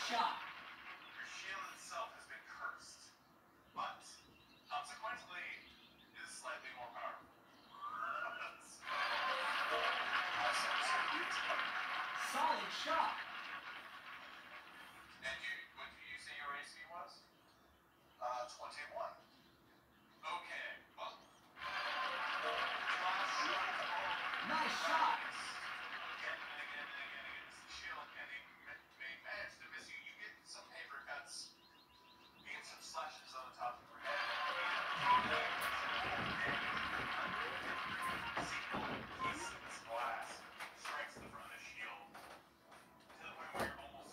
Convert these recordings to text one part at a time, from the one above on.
shot. Your shield itself has been cursed, but consequently, it is slightly more powerful. Solid shot. And what did you say your AC was? 21. Okay, well. Nice shot. Again and again and again against the shield, and they manage to miss you. You get some paper cuts. You get some slashes on the top of your head. Single piece of this glass strikes the front of the shield to the point where you're almost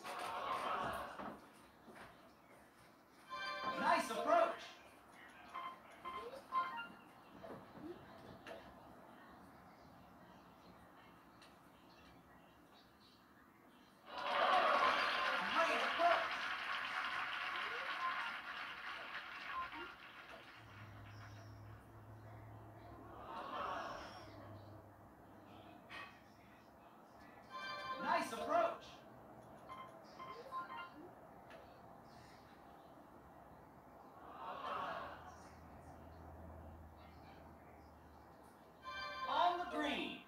Nice approach. Great approach. Nice approach. On the green.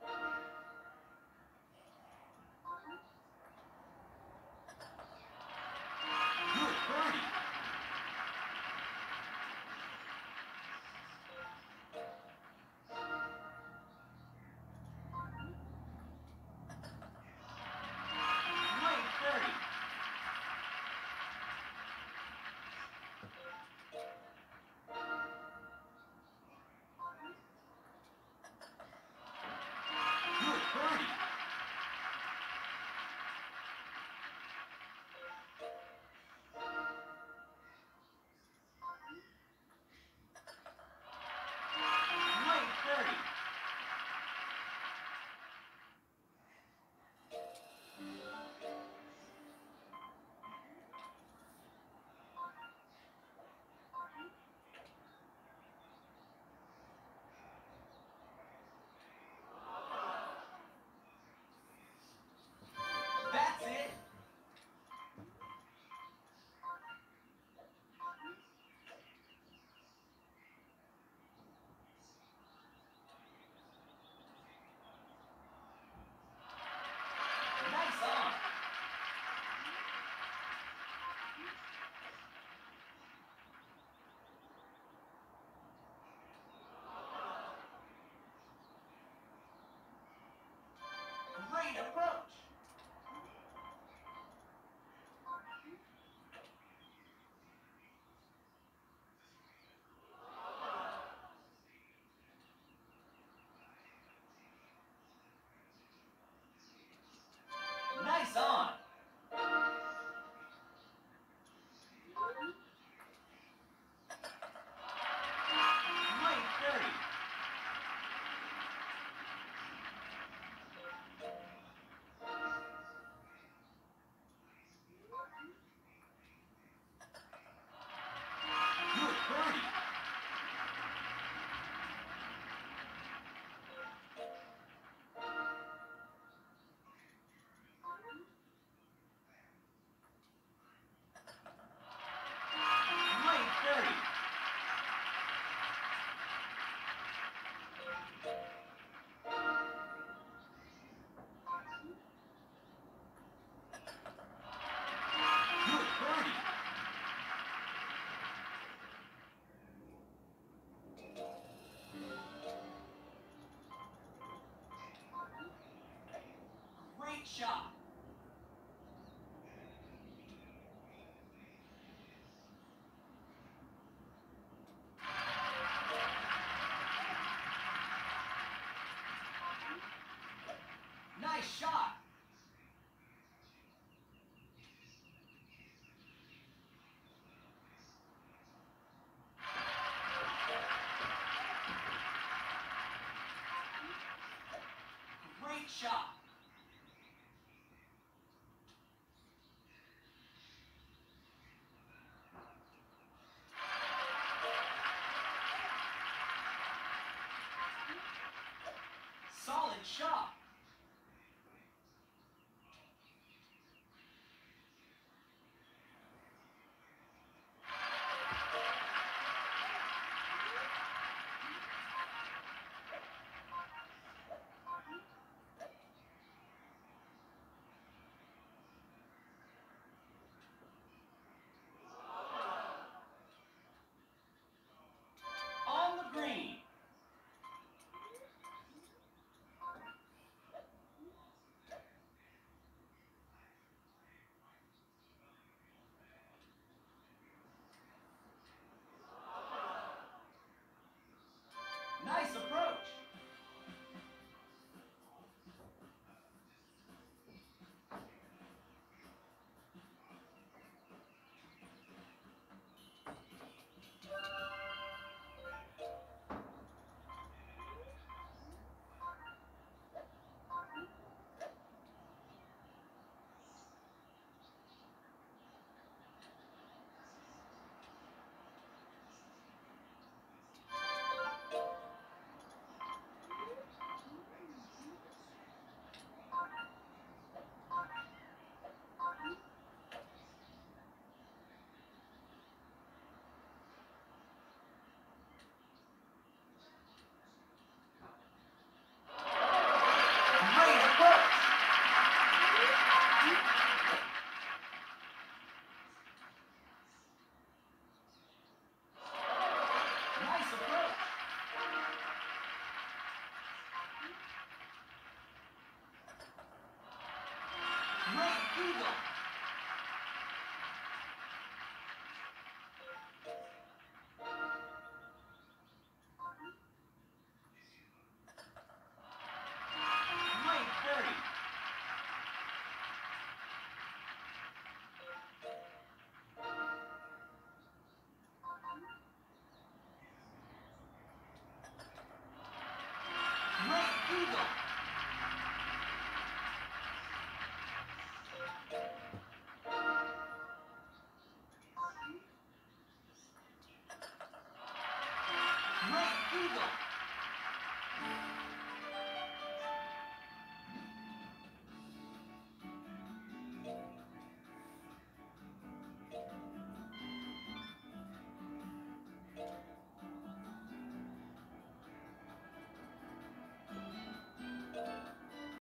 Good birdie. Great birdie. Good birdie. Great birdie. That's it. Nice on. Great approach. Nice on. Great birdie. Good birdie. Great birdie. Good birdie. Great shot. Nice shot. Great shot. Solid shot. Great Eagle.